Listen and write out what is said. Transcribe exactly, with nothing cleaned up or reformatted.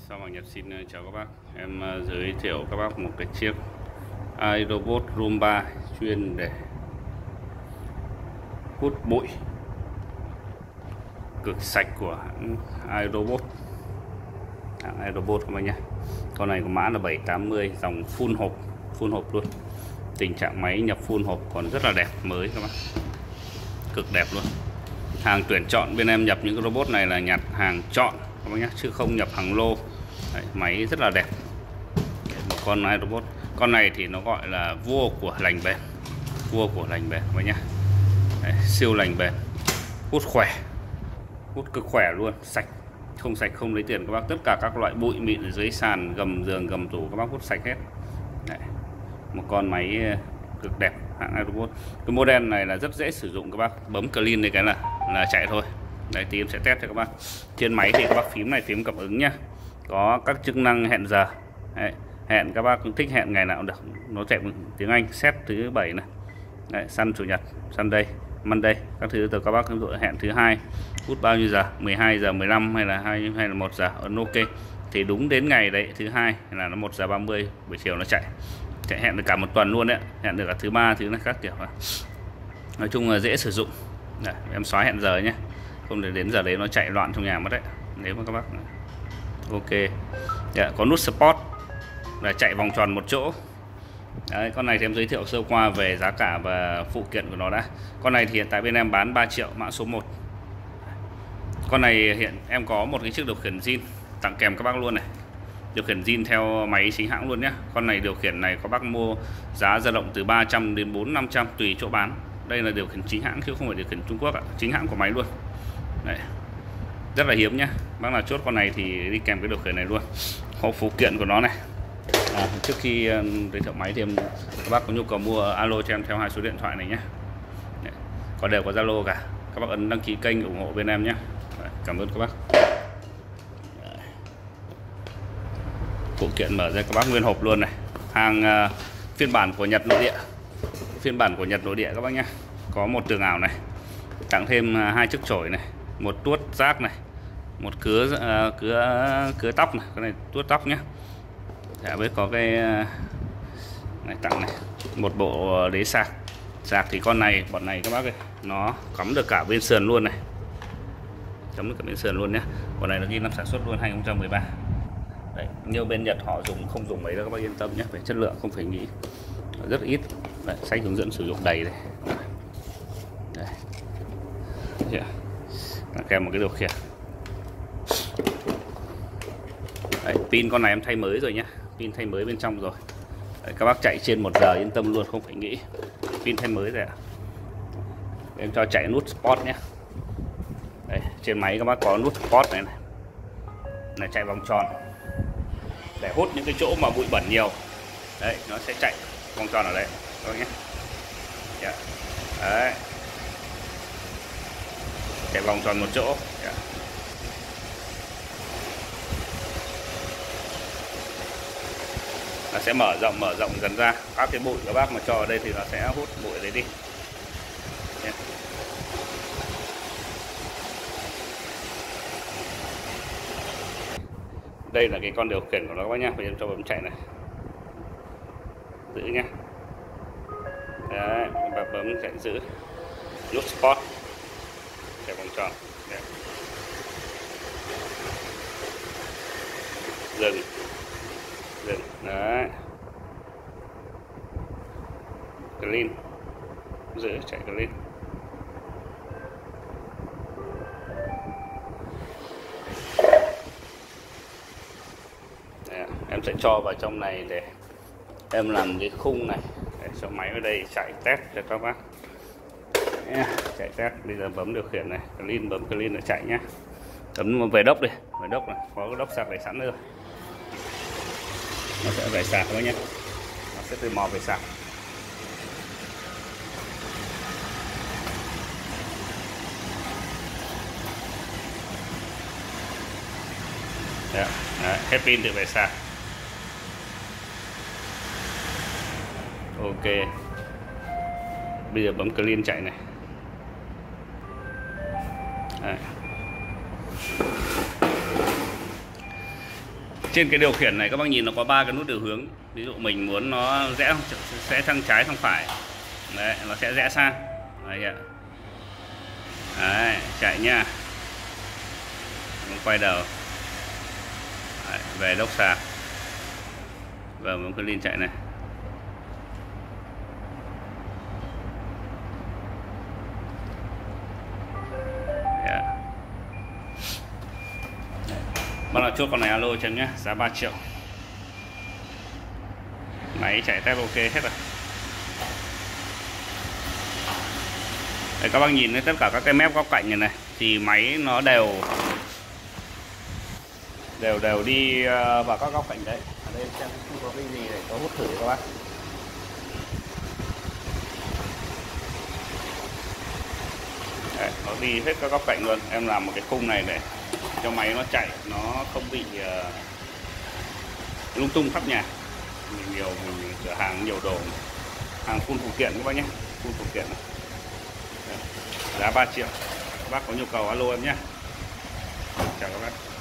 Sau Hoàng Nhật xin chào các bác. Em giới thiệu các bác một cái chiếc iRobot Roomba chuyên để hút bụi cực sạch của hãng iRobot. Hãng iRobot các bác nhé. Con này có mã là bảy tám mươi, dòng full hộp, full hộp luôn. Tình trạng máy nhập full hộp còn rất là đẹp, mới các bác. Cực đẹp luôn. Hàng tuyển chọn, bên em nhập những cái robot này là nhặt hàng chọn các bác nhé, chứ không nhập hàng lô. Đấy, máy rất là đẹp. Một con iRobot. Con này thì nó gọi là vua của lành bền. Vua của lành bền các bác nhé. Đấy, siêu lành bền. Hút khỏe. Hút cực khỏe luôn, sạch. Không sạch không lấy tiền các bác. Tất cả các loại bụi mịn ở dưới sàn, gầm giường, gầm tủ các bác hút sạch hết. Đấy, một con máy cực đẹp, hãng iRobot. Cái model này là rất dễ sử dụng các bác. Bấm clean này cái là là chạy thôi. Đấy, tí em sẽ test cho các bác. Trên máy thì các bác phím này phím cảm ứng nhá. Có các chức năng hẹn giờ. Đấy, hẹn các bác thích hẹn ngày nào cũng được. Nó chạy tiếng Anh, set thứ bảy này. Đấy, Sun chủ nhật, Sunday, Monday, các thứ từ các bác hẹn thứ hai. Hút bao nhiêu giờ? mười hai giờ, mười lăm hay là hai hay là một giờ, ấn ok. Thì đúng đến ngày đấy, thứ hai là nó một giờ ba mươi buổi chiều nó chạy. Chạy hẹn được cả một tuần luôn đấy, hẹn được cả thứ ba thứ này các kiểu. Nói chung là dễ sử dụng. Đấy, em xóa hẹn giờ nhé. Không để đến giờ đấy nó chạy loạn trong nhà mất đấy. Nếu mà các bác ok. Dạ, có nút Sport là chạy vòng tròn một chỗ. Đấy, con này thì em giới thiệu sơ qua về giá cả và phụ kiện của nó đã. Con này thì hiện tại bên em bán ba triệu, mã số một. Con này hiện em có một cái chiếc điều khiển zin tặng kèm các bác luôn này. Điều khiển zin theo máy chính hãng luôn nhé. Con này điều khiển này các bác mua giá dao động từ ba trăm đến bốn năm trăm tùy chỗ bán. Đây là điều khiển chính hãng chứ không phải điều khiển Trung Quốc ạ. Chính hãng của máy luôn. Đấy, rất là hiếm nhá. Bác nào chốt con này thì đi kèm cái điều khiển này luôn. Có phụ kiện của nó này. À, trước khi uh, giới thiệu máy thì em, các bác có nhu cầu mua alo cho em theo hai số điện thoại này nhé. Đấy, có đều có Zalo cả. Các bác ấn đăng ký kênh ủng hộ bên em nhé. Đấy, cảm ơn các bác. Đấy. Phụ kiện mở ra các bác nguyên hộp luôn này. Hàng uh, phiên bản của Nhật nội địa. Phiên bản của Nhật nội địa các bác nhé. Có một tường ảo này. Tặng thêm uh, hai chiếc chổi này, một tuốt rác này, một cứa uh, cứa cứa tóc này, cái này tuốt tóc nhé. Dạ, với có cái uh, này tặng này, một bộ đế sạc. Sạc thì con này, bọn này các bác ơi, nó cắm được cả bên sườn luôn này, cắm được cả bên sườn luôn nhé. Bọn này nó ghi năm sản xuất luôn hai nghìn không trăm mười ba. Đấy, nhiều bên Nhật họ dùng không dùng mấy đâu các bác yên tâm nhé, về chất lượng không phải nghĩ, rất ít. Đấy, sách hướng dẫn sử dụng đầy đây. Đây. Yeah. Kèm một cái điều khiển. Đấy, pin con này em thay mới rồi nhé, pin thay mới bên trong rồi. Đấy, các bác chạy trên một giờ yên tâm luôn, không phải nghĩ. Pin thay mới rồi ạ. Em cho chạy nút Sport nhé. Đấy, trên máy các bác có nút Sport này này. Này chạy vòng tròn để hút những cái chỗ mà bụi bẩn nhiều. Đấy, nó sẽ chạy vòng tròn ở đây các bác nhé. Yeah. Đấy, chạy vòng tròn một chỗ. Yeah. Nó sẽ mở rộng mở rộng dần ra. Các cái bụi các bác mà cho ở đây thì nó sẽ hút bụi đấy đi. Yeah. Đây là cái con điều khiển của nó các bác nhá. Bây giờ cho bấm chạy này, giữ nhá. Đấy, và bấm chạy giữ, nút Sport, chạy vòng tròn. Đấy. Dừng, dừng, đấy, clean, giữ, chạy clean. Đấy, em sẽ cho vào trong này để em làm cái khung này để cho máy ở đây chạy test cho các bác. Đấy, chạy test. Bây giờ bấm điều khiển này, clean, bấm clean để chạy nhá. Bấm về đốc đi, về đốc này, có cái đốc sạc để sẵn rồi. Nó sẽ về sạc thôi nhé, nó sẽ từ mò về sạc. Đấy, đấy, hết pin từ về sạc. Ok, bây giờ bấm clean chạy này. Đấy. Trên cái điều khiển này các bác nhìn nó có ba cái nút điều hướng. Ví dụ mình muốn nó rẽ sẽ sang trái sang phải, đấy, nó sẽ rẽ sang. Đấy, ạ. Đấy, chạy nha. Mình quay đầu. Đấy, về đốc sạc. Và mình cứ lên chạy này. Yeah. Bác nào chốt con này alo cho em nhé, giá ba triệu. Máy chạy test ok hết rồi. Đây, các bác nhìn thấy tất cả các cái mép góc cạnh này này thì máy nó đều đều đều đi vào các góc cạnh đấy. Ở đây xem không có cái gì để có hút thử các bác. Đấy, nó đi hết các góc cạnh luôn. Em làm một cái khung này để cho máy nó chạy nó không bị uh, lung tung khắp nhà. Mình nhiều mình cửa hàng nhiều đồ, hàng full phụ kiện các bác nhé, full phụ kiện này. Giá ba triệu. Các bác có nhu cầu alo em nhé. Chào các bác.